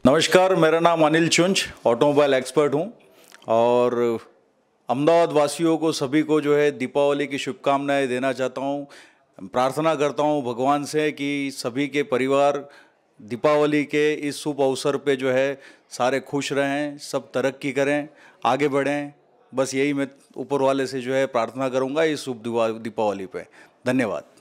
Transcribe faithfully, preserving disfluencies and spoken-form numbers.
नमस्कार, मेरा नाम अनिल चुंच, ऑटोमोबाइल एक्सपर्ट हूँ और अहमदाबाद वासियों को सभी को जो है दीपावली की शुभकामनाएं देना चाहता हूँ। प्रार्थना करता हूँ भगवान से कि सभी के परिवार दीपावली के इस शुभ अवसर पे जो है सारे खुश रहें, सब तरक्की करें, आगे बढ़ें। बस यही मैं ऊपर वाले से जो है प्रार्थना करूँगा इस शुभ दीपावली पे। धन्यवाद।